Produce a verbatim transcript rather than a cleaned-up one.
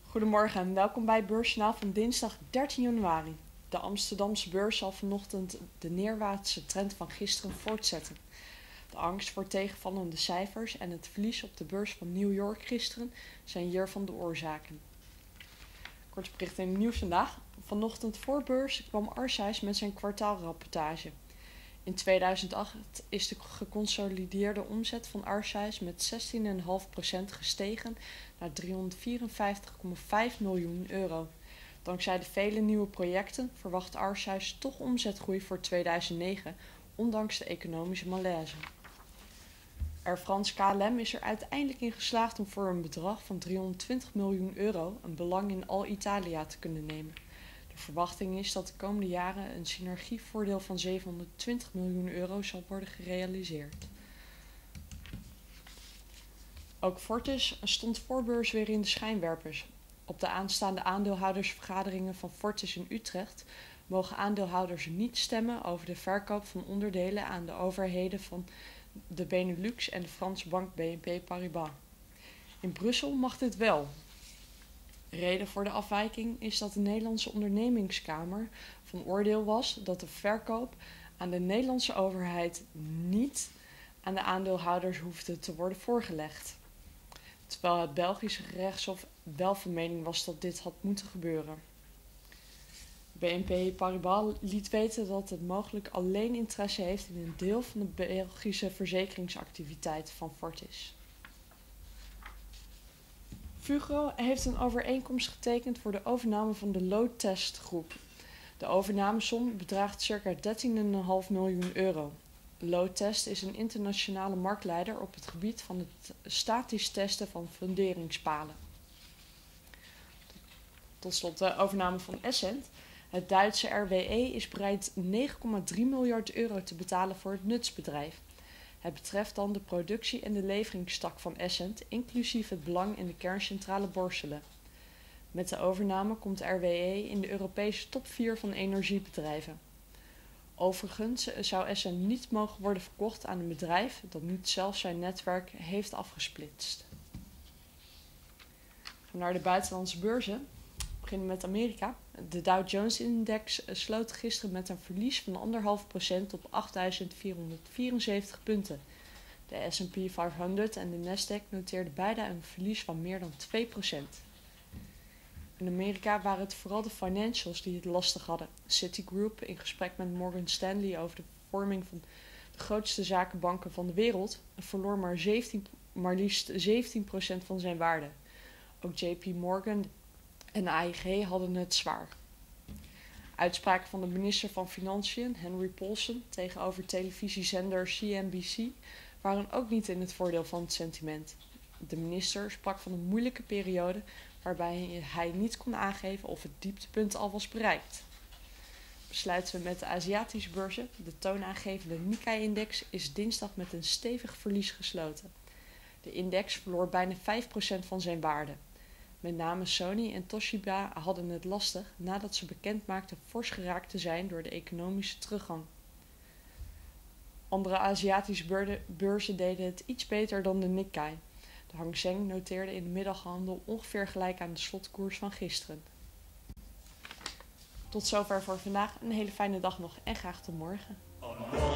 Goedemorgen en welkom bij Beursjournaal van dinsdag dertien januari. De Amsterdamse beurs zal vanochtend de neerwaartse trend van gisteren voortzetten. De angst voor tegenvallende cijfers en het verlies op de beurs van New York gisteren zijn hiervan de oorzaken. Kort bericht in het nieuws vandaag. Vanochtend voor beurs kwam Arcijs met zijn kwartaalrapportage. In tweeduizend acht is de geconsolideerde omzet van Arcijs met zestien komma vijf procent gestegen naar driehonderdvierenvijftig komma vijf miljoen euro. Dankzij de vele nieuwe projecten verwacht Arcijs toch omzetgroei voor tweeduizend negen, ondanks de economische malaise. Air France K L M is er uiteindelijk in geslaagd om voor een bedrag van driehonderdtwintig miljoen euro een belang in Alitalia te kunnen nemen. De verwachting is dat de komende jaren een synergievoordeel van zevenhonderdtwintig miljoen euro zal worden gerealiseerd. Ook Fortis stond voor beurs weer in de schijnwerpers. Op de aanstaande aandeelhoudersvergaderingen van Fortis in Utrecht mogen aandeelhouders niet stemmen over de verkoop van onderdelen aan de overheden van de Benelux en de Franse bank B N P Paribas. In Brussel mag dit wel. Reden voor de afwijking is dat de Nederlandse ondernemingskamer van oordeel was dat de verkoop aan de Nederlandse overheid niet aan de aandeelhouders hoefde te worden voorgelegd. Terwijl het Belgische gerechtshof wel van mening was dat dit had moeten gebeuren. B N P Paribas liet weten dat het mogelijk alleen interesse heeft in een deel van de Belgische verzekeringsactiviteit van Fortis. Fugro heeft een overeenkomst getekend voor de overname van de Low-Test groep. De overnamesom bedraagt circa dertien komma vijf miljoen euro. Low-Test is een internationale marktleider op het gebied van het statisch testen van funderingspalen. Tot slot de overname van Essent. Het Duitse R W E is bereid negen komma drie miljard euro te betalen voor het nutsbedrijf. Het betreft dan de productie en de leveringstak van Essent, inclusief het belang in de kerncentrale Borselen. Met de overname komt R W E in de Europese top vier van energiebedrijven. Overigens zou Essent niet mogen worden verkocht aan een bedrijf dat niet zelf zijn netwerk heeft afgesplitst. Naar de buitenlandse beurzen. We beginnen met Amerika. De Dow Jones-index sloot gisteren met een verlies van anderhalf procent op achtduizend vierhonderdvierenzeventig punten. De S en P vijfhonderd en de Nasdaq noteerden beide een verlies van meer dan twee procent. In Amerika waren het vooral de financials die het lastig hadden. Citigroup, in gesprek met Morgan Stanley over de vorming van de grootste zakenbanken van de wereld, verloor maar, zeventien, maar liefst zeventien procent van zijn waarde. Ook J P Morgan en A I G hadden het zwaar. Uitspraken van de minister van Financiën, Henry Paulson, tegenover televisiezender C N B C waren ook niet in het voordeel van het sentiment. De minister sprak van een moeilijke periode waarbij hij niet kon aangeven of het dieptepunt al was bereikt. Besluiten we met de Aziatische beurzen. De toonaangevende Nikkei-index is dinsdag met een stevig verlies gesloten. De index verloor bijna vijf procent van zijn waarde. Met name Sony en Toshiba hadden het lastig nadat ze bekend maakten fors geraakt te zijn door de economische teruggang. Andere Aziatische beurzen deden het iets beter dan de Nikkei. De Hang Seng noteerde in de middaghandel ongeveer gelijk aan de slotkoers van gisteren. Tot zover voor vandaag. Een hele fijne dag nog en graag tot morgen.